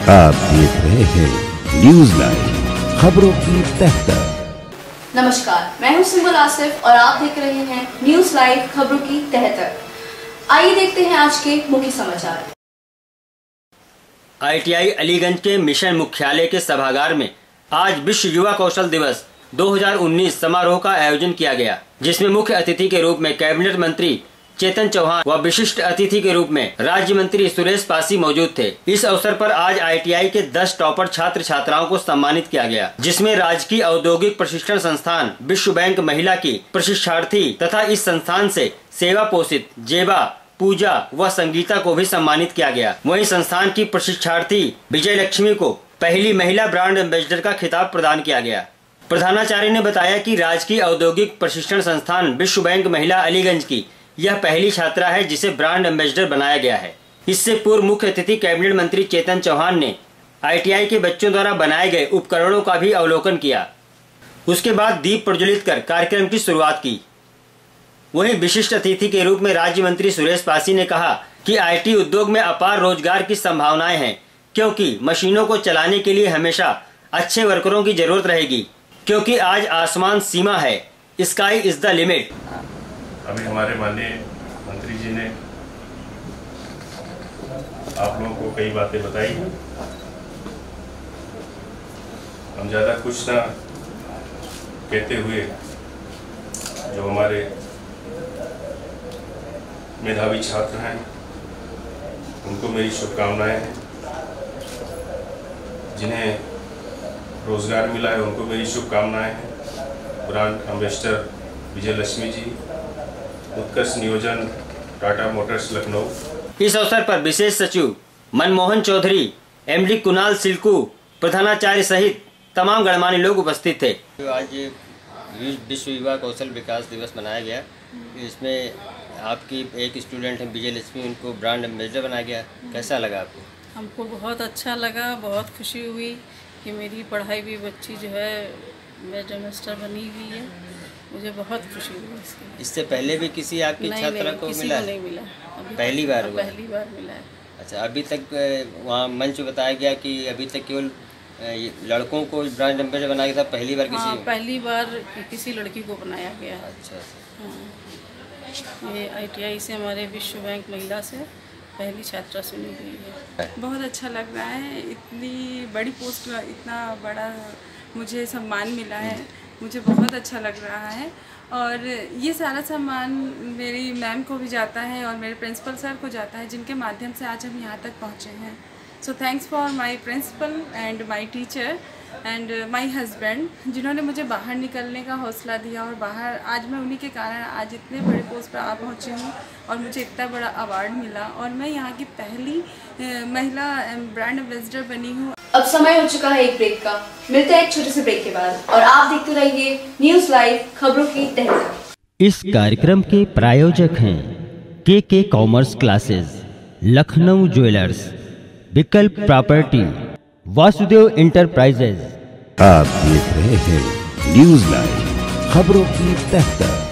आप देख रहे हैं न्यूज लाइव खबरों की तहत। नमस्कार, मैं हूं सिंबल आसिफ और आप देख रहे हैं न्यूज लाइव खबरों की तहत। आइए देखते हैं आज के मुख्य समाचार। ITI अलीगंज के मिशन मुख्यालय के सभागार में आज विश्व युवा कौशल दिवस 2019 समारोह का आयोजन किया गया, जिसमें मुख्य अतिथि के रूप में कैबिनेट मंत्री चेतन चौहान व विशिष्ट अतिथि के रूप में राज्य मंत्री सुरेश पासी मौजूद थे। इस अवसर पर आज ITI के 10 टॉपर छात्र छात्राओं को सम्मानित किया गया, जिसमें राजकीय औद्योगिक प्रशिक्षण संस्थान विश्व बैंक महिला की प्रशिक्षार्थी तथा इस संस्थान से सेवा पोषित जेबा, पूजा व संगीता को भी सम्मानित किया गया। वहीं संस्थान की प्रशिक्षार्थी विजय लक्ष्मी को पहली महिला ब्रांड एम्बेसडर का खिताब प्रदान किया गया। प्रधानाचार्य ने बताया कि राजकीय औद्योगिक प्रशिक्षण संस्थान विश्व बैंक महिला अलीगंज की यह पहली छात्रा है जिसे ब्रांड एम्बेसडर बनाया गया है। इससे पूर्व मुख्य अतिथि कैबिनेट मंत्री चेतन चौहान ने ITI के बच्चों द्वारा बनाए गए उपकरणों का भी अवलोकन किया। उसके बाद दीप प्रज्वलित कर कार्यक्रम की शुरुआत की। वहीं विशिष्ट अतिथि के रूप में राज्य मंत्री सुरेश पासी ने कहा कि IT उद्योग में अपार रोजगार की संभावनाएं हैं, क्योंकि मशीनों को चलाने के लिए हमेशा अच्छे वर्करों की जरूरत रहेगी, क्योंकि आज आसमान सीमा है, स्काई इज द लिमिट। अभी हमारे माननीय मंत्री जी ने आप लोगों को कई बातें बताई। हम ज़्यादा कुछ ना कहते हुए जो हमारे मेधावी छात्र हैं उनको मेरी शुभकामनाएं हैं। जिन्हें रोजगार मिला है उनको मेरी शुभकामनाएं हैं। Brand ambassador Vijay Lakshmi ji, Utkarsh Niyojan Tata Motors Lucknow. इस अवसर पर विशेष सचिव मनमोहन चौधरी, MD कुणाल सिल्कू, प्रधानाचार्य सहित तमाम गणमान्य लोग उपस्थित थे। आज विश्व युवा कौशल विकास दिवस मनाया गया। इसमें आपकी एक स्टूडेंट है विजय लक्ष्मी, उनको ब्रांड एम्बेसडर बनाया गया। कैसा लगा आपको? हमको बहुत अच्छा लगा, बहुत खुशी हुई कि मेरी पढ़ाई भी बच्ची जो है ब्रांड एम्बेसडर बनी हुई है। मुझे बहुत खुशी हुई इसकी। इससे पहले भी किसी आपकी छात्रा को किसी मिला? को नहीं मिला। पहली बार हुआ? पहली बार मिला है। अच्छा, अभी तक वहाँ मंच बताया गया कि अभी तक केवल लड़कों को ब्रांड एम्बेसडर बनाया गया था, पहली बार किसी? हाँ, पहली बार किसी लड़की को बनाया गया। अच्छा, हाँ। ये ITI से हमारे विश्व बैंक महिला से पहली छात्रा चुनी हुई है। बहुत अच्छा लग रहा है, इतनी बड़ी पोस्ट, इतना बड़ा मुझे सम्मान मिला है, मुझे बहुत अच्छा लग रहा है। और ये सारा सम्मान मेरी मैम को भी जाता है और मेरे प्रिंसिपल सर को जाता है, जिनके माध्यम से आज हम यहाँ तक पहुँचे हैं। So thanks for my principal and my teacher and my husband, जिन्होंने मुझे बाहर निकलने का हौसला दिया। और बाहर आज मैं उन्हीं के कारण आज इतने बड़े पोस्ट पर आ पहुँची हूँ और मुझे इतना बड़ा अवार्ड मिला और मैं यहाँ की पहली महिला ब्रांड एम्बेसडर बनी हूँ। अब समय हो चुका है एक ब्रेक का। मिलते हैं एक छोटे से ब्रेक के बाद और आप देखते रहिए न्यूज लाइव खबरों की तहत। इस कार्यक्रम के प्रायोजक हैं KK commerce classes, Lucknow jewellers, Vikalp property, Vasudev enterprises. आप देख रहे हैं न्यूज लाइव खबरों की तहत।